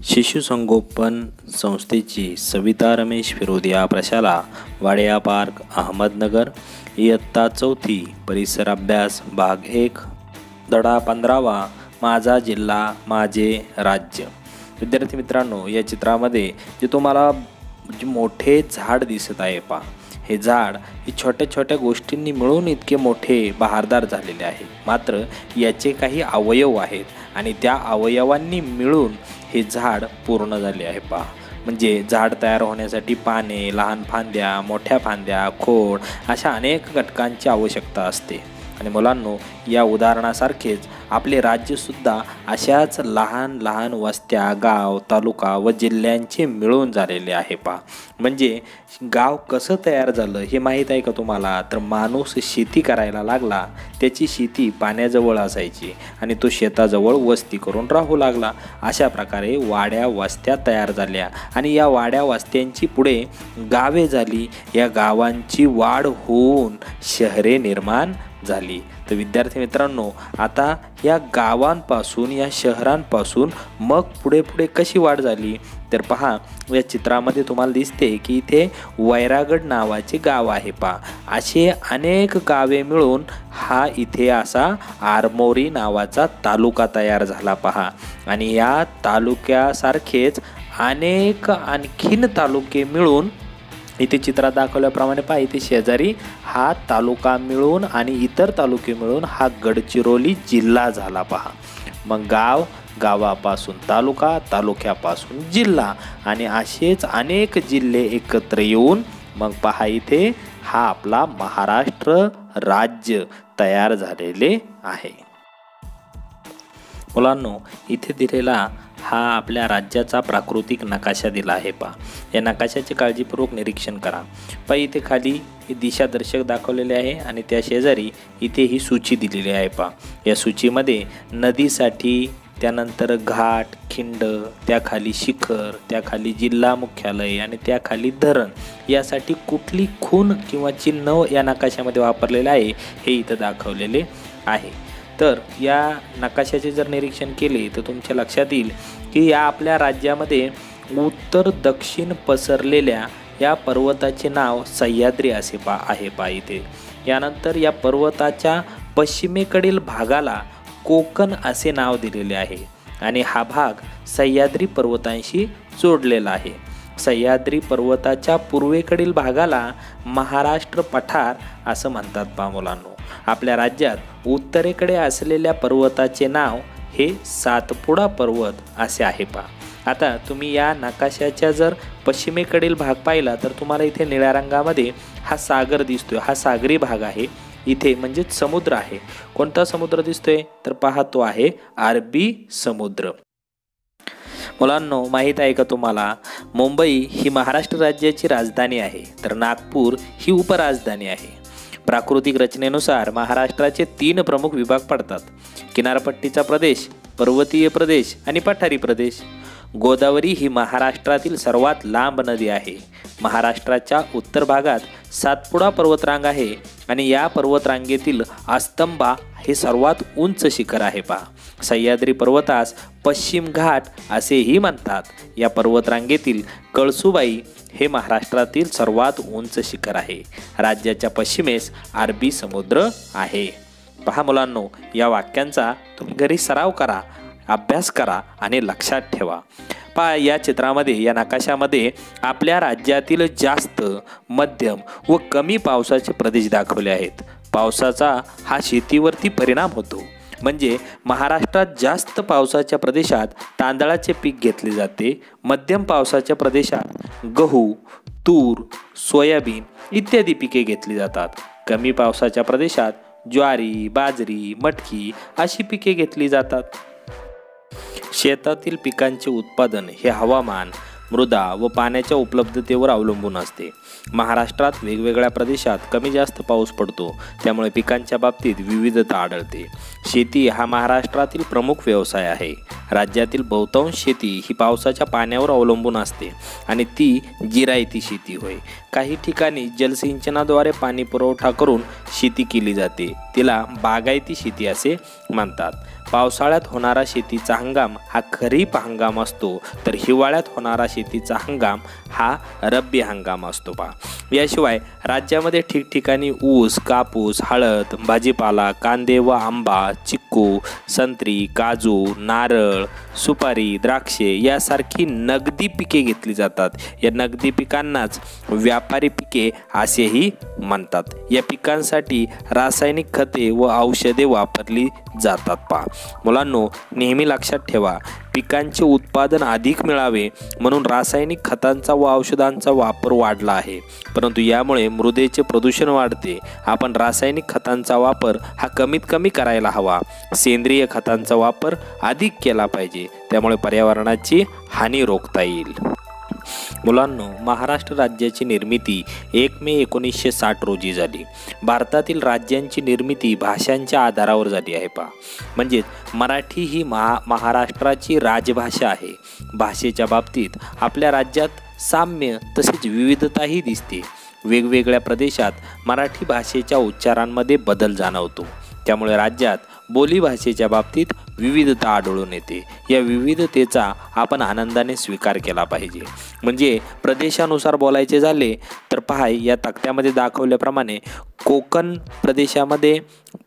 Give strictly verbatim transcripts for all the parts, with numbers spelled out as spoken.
शिशुसंगोपन संस्थेची सविता रमेश फिरोदिया प्रशाला वाडिया पार्क अहमदनगर इयत्ता चौथी परिसर अभ्यास भाग एक धडा पंधरावा माझा जिल्हा माझे राज्य। विद्यार्थी मित्रांनो, या चित्रामध्ये जे तुम्हाला जे मोठे झाड दिसत आहे पहा, हे झाड हे छोट्या छोट्या गोष्टींनी मिळून इतके मोठे बहारदार झालेले आहे। मात्र याचे काही अवयव आहेत आणि त्या अवयवांनी मिळून हे झाड पूर्ण झाले आहे पहा। म्हणजे झाड तयार होण्यासाठी पाने, लहान फांद्या, मोठ्या फांद्या, खोड अशा अनेक घटकांची आवश्यकता असते। आणि मुलांनो, या उदाहरणासारखेच आपले राज्यसुद्धा अशाच लहान लहान वस्त्या, गाव, तालुका व जिल्ह्यांचे मिळून झालेले आहे पहा। म्हणजे गाव कसं तयार झालं हे माहीत आहे का तुम्हाला? तर माणूस शेती करायला लागला, त्याची शेती पाण्याजवळ असायची आणि तो शेताजवळ वस्ती करून राहू लागला। अशा प्रकारे वाड्या वस्त्या तयार झाल्या आणि या वाड्या वस्त्यांची पुढे गावे झाली। या गावांची वाढ होऊन शहरे निर्माण झाली। तर विद्यार्थी मित्रांनो, आता या गावांपासून या शहरांपासून मग पुढे पुढे कशी वाढ झाली तर पहा, या चित्रामध्ये तुम्हाला दिसते की इथे वैरागड नावाचे गाव आहे पहा। असे अनेक गावे मिळून हा इथे असा आरमोरी नावाचा तालुका तयार झाला पहा। आणि या तालुक्यासारखेच अनेक आणखीन तालुके मिळून इथे चित्रात दाखवल्याप्रमाणे पहा, इथे शेजारी हा तालुका मिळून आणि इतर तालुके मिळून हा गडचिरोली जिल्हा झाला पहा। मग गाव, गावापासून तालुका, तालुक्यापासून जिल्हा आणि असेच अनेक जिल्हे एकत्र येऊन मग पहा इथे हा आपला महाराष्ट्र राज्य तयार झालेले आहे। मुलांनो, इथे दिलेला हा आपल्या राज्याचा प्राकृतिक नकाशा दिला आहे पहा। या नकाशाचे काळजीपूर्वक निरीक्षण करा। पहा, इथे खाली दिशादर्शक दाखवलेले आहे आणि त्या शेजारी इथे ही सूची दिलेली आहे पहा। या सूचीमध्ये नदीसाठी, त्यानंतर घाट, खिंड, त्याखाली शिखर, त्याखाली जिल्हा मुख्यालय आणि त्याखाली धरण यासाठी कुठली खूण किंवा चिन्ह या नकाशामध्ये वापरलेले आहे हे इथं दाखवलेले आहे। तर या नकाशाचे जर निरीक्षण केले तर तुमच्या लक्षात येईल की या आपल्या राज्यामध्ये उत्तर दक्षिण पसरलेल्या या पर्वताचे नाव सह्याद्री असे पा आहे पा इथे। यानंतर या पर्वताच्या पश्चिमेकडील भागाला कोकण असे नाव दिलेले आहे आणि हा भाग सह्याद्री पर्वतांशी जोडलेला आहे। सह्याद्री पर्वताच्या पूर्वेकडील भागाला महाराष्ट्र पठार असं म्हणतात पहा मुलांनो। आपल्या राज्यात उत्तरेकडे असलेल्या पर्वताचे नाव हे सातपुडा पर्वत असे आहे पहा। आता तुम्ही या नकाशाच्या जर पश्चिमेकडील भाग पाहिला तर तुम्हाला इथे निळ्या रंगामध्ये हा सागर दिसतोय। हा सागरी भाग आहे इथे, म्हणजेच समुद्र आहे। कोणता समुद्र दिसतोय तर पहा, तो आहे अरबी समुद्र। मुलांनो, माहीत आहे का तुम्हाला, मुंबई ही महाराष्ट्र राज्याची राजधानी आहे तर नागपूर ही उपराजधानी आहे। प्राकृतिक रचनेनुसार महाराष्ट्राचे तीन प्रमुख विभाग पडतात: किनारपट्टीचा प्रदेश, पर्वतीय प्रदेश आणि पठारी प्रदेश। गोदावरी ही महाराष्ट्रातील सर्वात लांब नदी आहे। महाराष्ट्राच्या उत्तर भागात सातपुडा पर्वतरांग आहे आणि या पर्वतरांगेतील अस्तंबा हे सर्वात उंच शिखर आहे पहा। सह्याद्री पर्वतास पश्चिम घाट असेही म्हणतात। या पर्वतरांगेतील कळसुबाई हे महाराष्ट्रातील सर्वात उंच शिखर आहे। राज्याच्या पश्चिमेस अरबी समुद्र आहे। पहा मुलांनो, या वाक्यांचा तुम्ही घरी सराव करा, अभ्यास करा आणि लक्षात ठेवा। पहा, या चित्रामध्ये, या नकाशामध्ये आपल्या राज्यातील जास्त, मध्यम व कमी पावसाचे प्रदेश दाखवले आहेत। पावसाचा हा शेतीवरती परिणाम होतो। म्हणजे महाराष्ट्रात जास्त पावसाच्या प्रदेशात तांदळाचे पीक घेतले जाते, मध्यम पावसाच्या प्रदेशात गहू, तूर, सोयाबीन इत्यादी पिके घेतली जातात, कमी पावसाच्या प्रदेशात ज्वारी, बाजरी, मटकी अशी पिके घेतली जातात। शेतातील पिकांचे उत्पादन हे हवामान, मृदा व पाण्याच्या उपलब्धतेवर अवलंबून असते। महाराष्ट्रात वेगवेगळ्या प्रदेशात कमी जास्त पाऊस पडतो, त्यामुळे पिकांच्या बाबतीत विविधता आढळते। शेती हा महाराष्ट्रातील प्रमुख व्यवसाय आहे। राज्यातील बहुतांश शेती ही पावसाच्या पाण्यावर अवलंबून असते आणि ती जिरायती शेती होय। काही ठिकाणी जलसिंचनाद्वारे पाणी पुरवठा करून शेती केली जाते, तिला बागायती शेती असे म्हणतात। पावसाळ्यात होणारा शेतीचा हंगाम हा खरीप हंगाम असतो, तर हिवाळ्यात होणारा शेतीचा हंगाम हा रब्बी हंगाम असतो पहा. याशिवाय राज्यामध्ये ठिकठिकाणी ऊस, कापूस, हळद, भाजीपाला, कांदे व आंबा, चिक्कू, संत्री, काजू, नारळ, सुपारी, द्राक्षे यासारखी नगदी पिके घेतली जातात. या नगदी पिकांनाच व्यापारी पिके असेही म्हणतात. या पिकांसाठी रासायनिक खते व औषधे वापरली जातात पहा. मुलांनो, नेहमी लक्षात ठेवा, पिकांचे उत्पादन अधिक मिळावे म्हणून रासायनिक खतांचा व औषधांचा वापर वाढला आहे, परंतु यामुळे मृदेचे प्रदूषण वाढते. आपण रासायनिक खतांचा वापर हा कमीत कमी करायला हवा. सेंद्रिय खतांचा वापर अधिक केला पाहिजे, त्यामुळे पर्यावरणाची हानी रोखता येईल. मुलांनो, महाराष्ट्र राज्याची निर्मिती एक मे एकोणीसशे साठ रोजी झाली. भारतातील राज्यांची निर्मिती भाषांच्या आधारावर झाली आहे पहा. म्हणजेच मराठी ही महा महाराष्ट्राची राजभाषा आहे. भाषेच्या बाबतीत आपल्या राज्यात साम्य तसेच विविधताही दिसते. वेगवेगळ्या प्रदेशात मराठी भाषेच्या उच्चारांमध्ये बदल जाणवतो. त्यामुळे राज्यात बोलीभाषेच्या बाबतीत विविधता आढळून येते. या विविधतेचा आपण आनंदाने स्वीकार केला पाहिजे. म्हणजे प्रदेशानुसार बोलायचे झाले तर पहा, या तक्त्यामध्ये दाखवल्याप्रमाणे कोकण प्रदेशामध्ये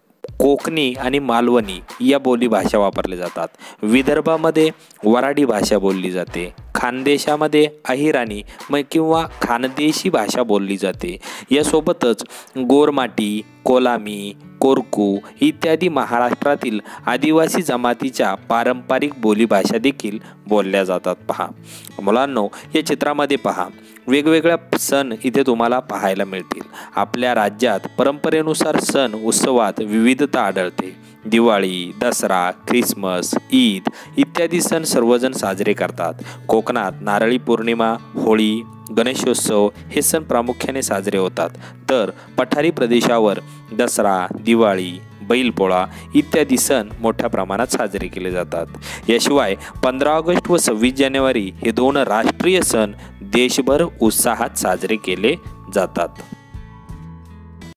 कोकणी आणि मालवणी या बोली भाषा वापरल्या जातात. विदर्भामध्ये वराडी भाषा बोलली जाते. खानदेशामध्ये अहिराणी मग किंवा खानदेशी भाषा बोलली जाते. यासोबतच गोरमाटी, कोलामी, कोरकू इत्यादी महाराष्ट्रातील आदिवासी जमातीच्या पारंपरिक बोलीभाषा देखील बोलल्या जातात पहा. मुलांनो, या चित्रामध्ये पहा, वेगवेगळ्या सण इथे तुम्हाला पाहायला मिळतील. आपल्या राज्यात परंपरेनुसार सण उत्सवात विविधता आढळते. दिवाळी, दसरा, ख्रिसमस, ईद इत्यादी सण सर्वजण साजरे करतात. कोकणात नारळी पौर्णिमा, होळी, गणेशोत्सव हे सण प्रामुख्याने साजरे होतात. तर पठारी प्रदेशावर दसरा, दिवाळी, बैलपोळा इत्यादी सण मोठ्या प्रमाणात साजरे केले जातात. याशिवाय पंधरा ऑगस्ट व सव्वीस जानेवारी हे दोन राष्ट्रीय सण देशभर उत्साहात साजरे केले जातात.